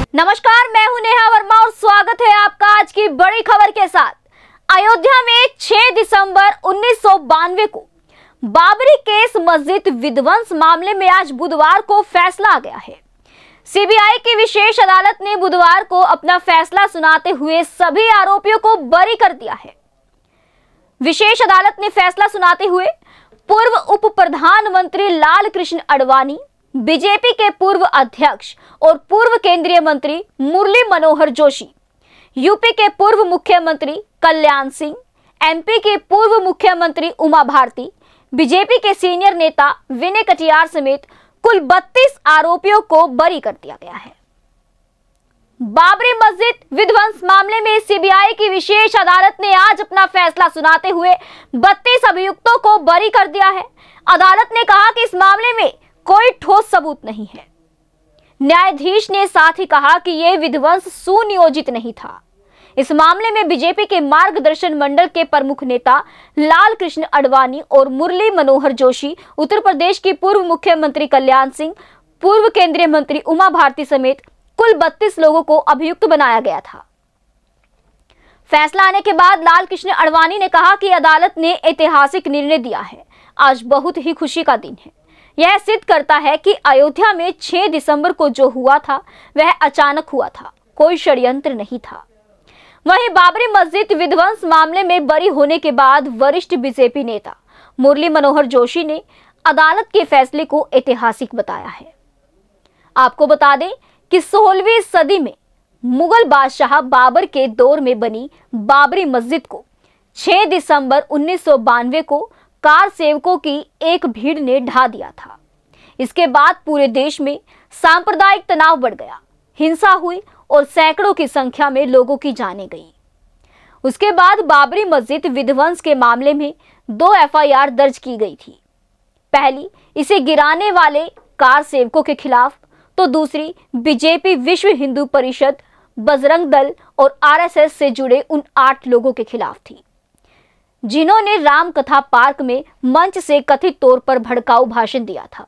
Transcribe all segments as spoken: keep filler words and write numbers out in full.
नमस्कार, मैं हूं नेहा वर्मा और स्वागत है आपका आज की बड़ी खबर के साथ। अयोध्या में छह दिसंबर उन्नीस सौ बानवे को बाबरी केस मस्जिद विध्वंस मामले में आज बुधवार को फैसला आ गया है। सीबीआई की विशेष अदालत ने बुधवार को अपना फैसला सुनाते हुए सभी आरोपियों को बरी कर दिया है। विशेष अदालत ने फैसला सुनाते हुए पूर्व उप प्रधानमंत्री लाल कृष्ण आडवाणी, बीजेपी के पूर्व अध्यक्ष और पूर्व केंद्रीय मंत्री मुरली मनोहर जोशी, यूपी के पूर्व मुख्यमंत्री कल्याण सिंह, एमपी के पूर्व मुख्यमंत्री उमा भारती, बीजेपी के सीनियर नेता विनय कटियार समेत कुल बत्तीस आरोपियों को बरी कर दिया गया है। बाबरी मस्जिद विध्वंस मामले में सीबीआई की विशेष अदालत ने आज अपना फैसला सुनाते हुए बत्तीस अभियुक्तों को बरी कर दिया है। अदालत ने कहा कि इस मामले में कोई ठोस सबूत नहीं है। न्यायाधीश ने साथ ही कहा कि यह विध्वंस सुनियोजित नहीं था। इस मामले में बीजेपी के मार्गदर्शन मंडल के प्रमुख नेता लाल कृष्ण आडवाणी और मुरली मनोहर जोशी, उत्तर प्रदेश की पूर्व मुख्यमंत्री कल्याण सिंह, पूर्व केंद्रीय मंत्री उमा भारती समेत कुल बत्तीस लोगों को अभियुक्त बनाया गया था। फैसला आने के बाद लाल कृष्ण आडवाणी ने कहा कि अदालत ने ऐतिहासिक निर्णय दिया है। आज बहुत ही खुशी का दिन है। यह सिद्ध करता है कि अयोध्या में छह दिसंबर को जो हुआ था वह अचानक हुआ था, कोई षड्यंत्र नहीं था। वहीं बाबरी मस्जिद विध्वंस मामले में बरी होने के बाद वरिष्ठ बीजेपी नेता मुरली मनोहर जोशी ने अदालत के फैसले को ऐतिहासिक बताया है। आपको बता दें कि सोलहवीं सदी में मुगल बादशाह बाबर के दौर में बनी बाबरी मस्जिद को छह दिसंबर उन्नीस सौ बानवे को कार सेवकों की एक भीड़ ने ढा दिया था। इसके बाद पूरे देश में सांप्रदायिक तनाव बढ़ गया, हिंसा हुई और सैकड़ों की संख्या में लोगों की जानें गईं। उसके बाद बाबरी मस्जिद विध्वंस के मामले में दो एफ आई आर दर्ज की गई थी। पहली इसे गिराने वाले कार सेवकों के खिलाफ, तो दूसरी बीजेपी, विश्व हिंदू परिषद, बजरंग दल और आर एस एस से जुड़े उन आठ लोगों के खिलाफ थी, जिन्होंने राम कथा पार्क में मंच से कथित तौर पर भड़काऊ भाषण दिया था।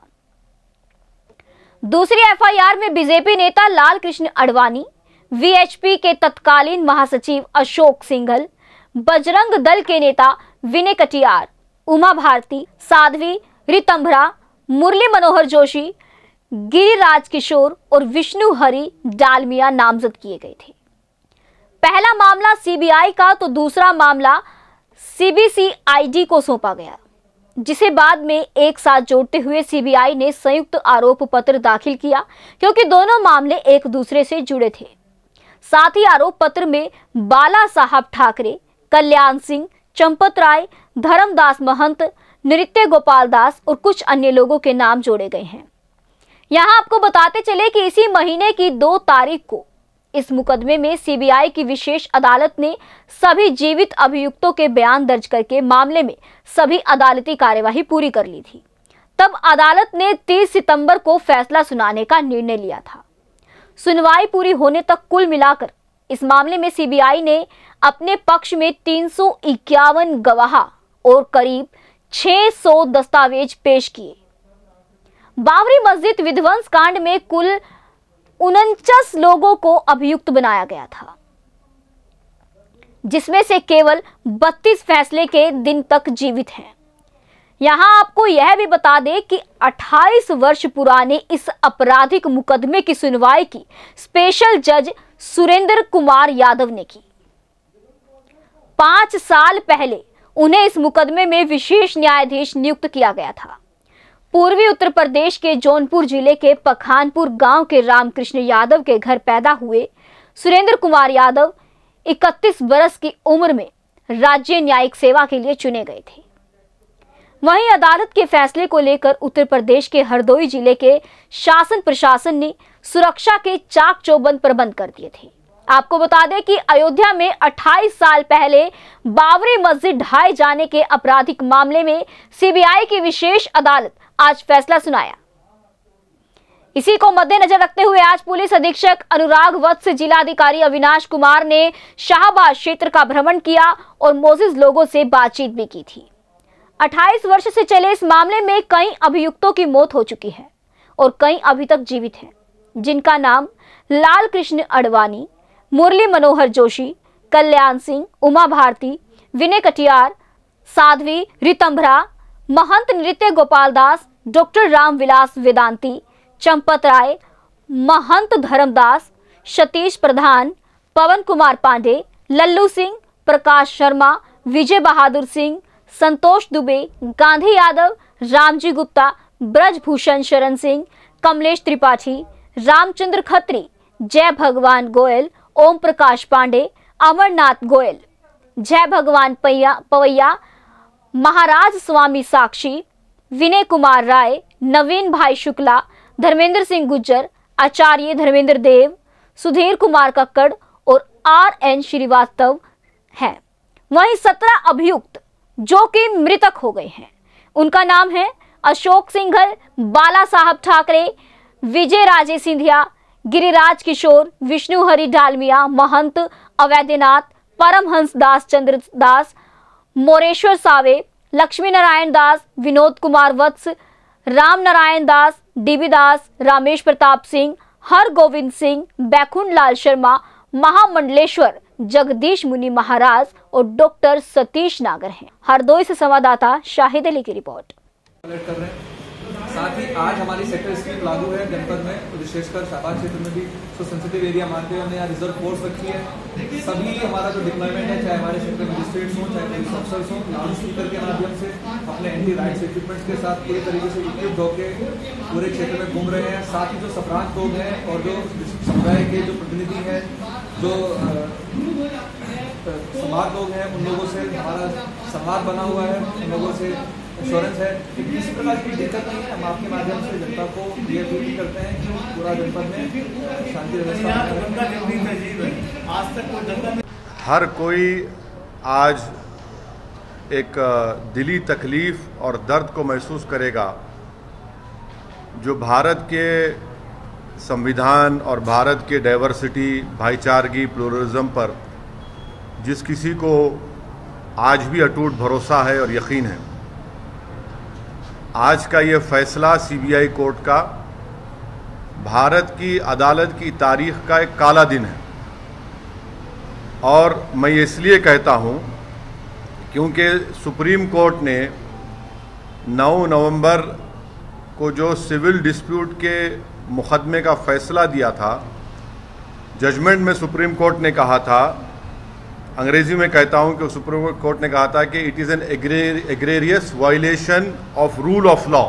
दूसरी एफ आई आर में बीजेपी नेता Lal Krishna Advani, V H P के तत्कालीन महासचिव अशोक सिंघल, बजरंग दल के नेता विनय कटियार, उमा भारती, साध्वी रितंभरा, मुरली मनोहर जोशी, गिरिराज किशोर और विष्णु हरि डालमिया नामजद किए गए थे। पहला मामला सीबीआई का तो दूसरा मामला C B C I D को सौंपा गया, जिसे बाद में एक साथ जोड़ते हुए सीबीआई ने संयुक्त आरोप पत्र दाखिल किया, क्योंकि दोनों मामले एक दूसरे से जुड़े थे। साथ ही आरोप पत्र में बाला साहब ठाकरे, कल्याण सिंह, चंपत राय, धर्मदास महंत, नृत्य गोपाल दास और कुछ अन्य लोगों के नाम जोड़े गए हैं। यहां आपको बताते चले कि इसी महीने की दो तारीख को इस मुकदमे में सीबीआई की विशेष अदालत ने सभी जीवित अभियुक्तों के बयान दर्ज करके मामले में सभी अदालती कार्यवाही पूरी कर ली थी। तब अदालत ने तीस सितंबर को फैसला सुनाने का निर्णय लिया था। सुनवाई पूरी होने तक कुल मिलाकर इस मामले में सीबीआई ने अपने पक्ष में तीन सौ इक्यावन गवाह और करीब छह सौ दस्तावेज पेश किए। बाबरी मस्जिद विध्वंस कांड में कुल उनचास लोगों को अभियुक्त बनाया गया था, जिसमें से केवल बत्तीस फैसले के दिन तक जीवित हैं। यहां आपको यह भी बता दें कि अट्ठाईस वर्ष पुराने इस आपराधिक मुकदमे की सुनवाई की स्पेशल जज सुरेंद्र कुमार यादव ने की। पांच साल पहले उन्हें इस मुकदमे में विशेष न्यायाधीश नियुक्त किया गया था। पूर्वी उत्तर प्रदेश के जौनपुर जिले के पखानपुर गांव के रामकृष्ण यादव के घर पैदा हुए सुरेंद्र कुमार यादव इकतीस बरस की उम्र में राज्य न्यायिक सेवा के लिए चुने गए थे। वहीं अदालत के फैसले को लेकर उत्तर प्रदेश के हरदोई जिले के शासन प्रशासन ने सुरक्षा के चाक चौबंद प्रबंध कर दिए थे। आपको बता दें कि अयोध्या में अट्ठाईस साल पहले बाबरी मस्जिद ढहाए जाने के आपराधिक मामले में सीबीआई की विशेष अदालत आज फैसला सुनाया। इसी को मद्देनजर रखते हुए आज पुलिस अधीक्षक अनुराग वत्स, जिलाधिकारी अविनाश कुमार ने शाहबाद क्षेत्र का भ्रमण किया और मौजूद लोगों से बातचीत भी की थी। अट्ठाईस वर्ष से चले इस मामले में कई अभियुक्तों की मौत हो चुकी है और कई अभी तक जीवित हैं, जिनका नाम लाल कृष्ण अडवाणी, मुरली मनोहर जोशी, कल्याण सिंह, उमा भारती, विनय कटियार, साध्वी रितंभरा, महंत नृत्य गोपाल दास, डॉक्टर रामविलास वेदांती, चंपत राय, महंत धर्मदास, सतीश प्रधान, पवन कुमार पांडे, लल्लू सिंह, प्रकाश शर्मा, विजय बहादुर सिंह, संतोष दुबे, गांधी यादव, रामजी गुप्ता, ब्रजभूषण शरण सिंह, कमलेश त्रिपाठी, रामचंद्र खत्री, जय भगवान गोयल, ओम प्रकाश पांडे, अमरनाथ गोयल, जय भगवान पवैया, महाराज स्वामी साक्षी, विनय कुमार राय, नवीन भाई शुक्ला, धर्मेंद्र सिंह गुज्जर, आचार्य धर्मेंद्र देव, सुधीर कुमार कक्कड़ और आर एन श्रीवास्तव हैं। वहीं सत्रह अभियुक्त जो कि मृतक हो गए हैं, उनका नाम है अशोक सिंघल, बाला साहब ठाकरे, विजय राजे सिंधिया, गिरिराज किशोर, विष्णु हरि डालमिया, महंत अवैधनाथ, परमहंस दास चंद्र दास, मोरेश्वर सावे, लक्ष्मी नारायण दास, विनोद कुमार वत्स, राम नारायण दास, डीबी दास, रामेश प्रताप सिंह, हर गोविंद सिंह, बैकुंठ लाल शर्मा, महामंडलेश्वर जगदीश मुनि महाराज और डॉक्टर सतीश नागर हैं। हरदोई से संवाददाता शाहिद अली की रिपोर्ट। कर रहे हैं। साथ ही आज हमारी सेक्टर स्कीम लागू है जनपद में, विशेषकर शाहबाद क्षेत्र में भी तो सेंसिटिव एरिया मानते हुए हमने यहाँ रिजर्व फोर्स रखी है। सभी हमारा जो डिप्लॉयमेंट है, चाहे हमारे क्षेत्र में मजिस्ट्रेट्स हों, चाहे पुलिस अफसर्स हों, लाउड स्पीकर के माध्यम से अपने एंटी राइट्स इक्विपमेंट्स के साथ पूरी तरीके से इक्विप्ड होकर पूरे क्षेत्र में घूम रहे हैं। साथ ही जो सफरान लोग हैं और जो समुदाय के जो प्रतिनिधि हैं, जो समाज लोग हैं, उन लोगों से हमारा संवाद बना हुआ है, उन लोगों से इंश्योरेंस है कि किसी प्रकार की दिक्कत नहीं है। हम आपके माध्यम से जनता को ये अपील करते हैं कि पूरा जनपद में शांति व्यवस्था आज तक हर कोई आज एक दिली तकलीफ और दर्द को महसूस करेगा जो भारत के संविधान और भारत के डाइवर्सिटी, भाईचारगी, प्लुरलिज्म पर जिस किसी को आज भी अटूट भरोसा है और यकीन है। आज का ये फैसला सीबीआई कोर्ट का भारत की अदालत की तारीख का एक काला दिन है। और मैं ये इसलिए कहता हूँ क्योंकि सुप्रीम कोर्ट ने नौ नवंबर को जो सिविल डिस्प्यूट के मुकदमे का फैसला दिया था, जजमेंट में सुप्रीम कोर्ट ने कहा था, अंग्रेजी में कहता हूं कि सुप्रीम कोर्ट ने कहा था कि it is an egregious violation of rule of law.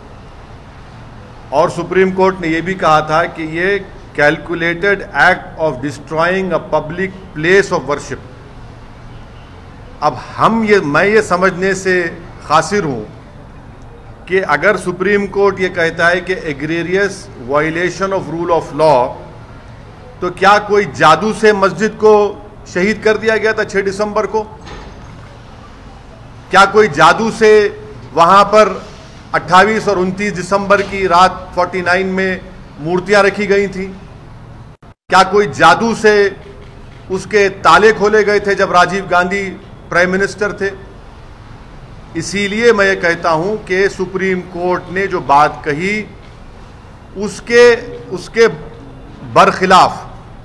और सुप्रीम कोर्ट ने यह भी कहा था कि ये calculated act of destroying a public place of worship. अब हम ये मैं ये समझने से कासिर हूं कि अगर सुप्रीम कोर्ट ये कहता है कि egregious violation of rule of law, तो क्या कोई जादू से मस्जिद को शहीद कर दिया गया था छह दिसंबर को? क्या कोई जादू से वहां पर अट्ठाईस और उनतीस दिसंबर की रात उनचास में मूर्तियां रखी गई थी? क्या कोई जादू से उसके ताले खोले गए थे जब राजीव गांधी प्राइम मिनिस्टर थे? इसीलिए मैं ये कहता हूं कि सुप्रीम कोर्ट ने जो बात कही उसके उसके बरखिलाफ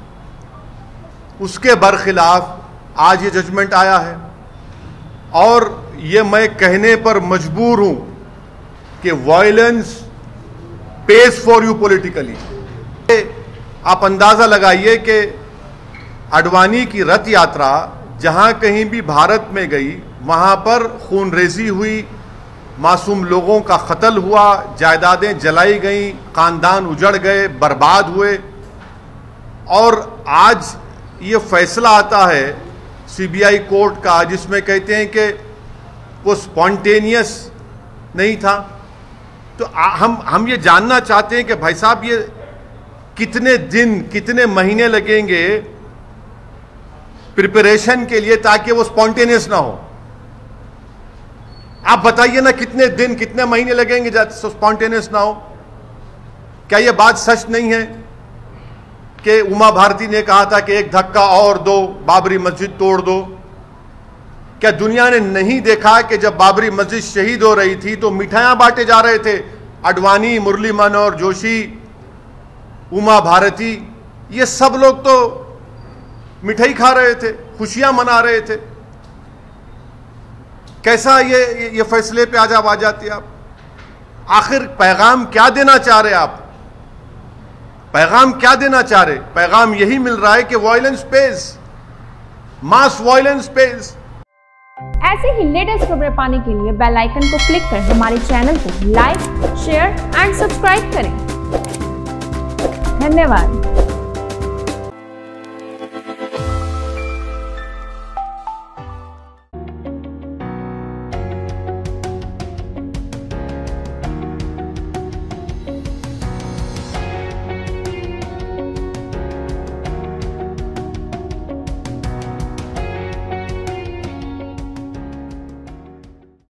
उसके बरखिलाफ आज ये जजमेंट आया है। और ये मैं कहने पर मजबूर हूं कि violence pays for you politically. आप अंदाजा लगाइए कि अडवाणी की रथ यात्रा जहां कहीं भी भारत में गई, वहां पर खूनरेजी हुई, मासूम लोगों का कत्ल हुआ, जायदादें जलाई गईं, खानदान उजड़ गए, बर्बाद हुए। और आज ये फैसला आता है सीबीआई कोर्ट का जिसमें कहते हैं कि वो स्पॉन्टेनियस नहीं था। तो हम हम ये जानना चाहते हैं कि भाई साहब ये कितने दिन, कितने महीने लगेंगे प्रिपरेशन के लिए ताकि वो स्पॉन्टेनियस ना हो? आप बताइए ना, कितने दिन, कितने महीने लगेंगे स्पॉन्टेनियस ना हो? क्या ये बात सच नहीं है कि उमा भारती ने कहा था कि एक धक्का और दो, बाबरी मस्जिद तोड़ दो? क्या दुनिया ने नहीं देखा कि जब बाबरी मस्जिद शहीद हो रही थी तो मिठाइयां बांटे जा रहे थे? अडवाणी, मुरली मनोहर जोशी, उमा भारती, ये सब लोग तो मिठाई खा रहे थे, खुशियां मना रहे थे। कैसा ये ये फैसले पे आज आप आ जाती आप? आखिर पैगाम क्या देना चाह रहे आप? पैगाम क्या देना चाह रहे? पैगाम यही मिल रहा है कि violence pays, mass violence pays. ऐसे ही लेटेस्ट खबरें पाने के लिए बेल आइकन को क्लिक कर हमारे चैनल को लाइक, शेयर एंड सब्सक्राइब करें। धन्यवाद।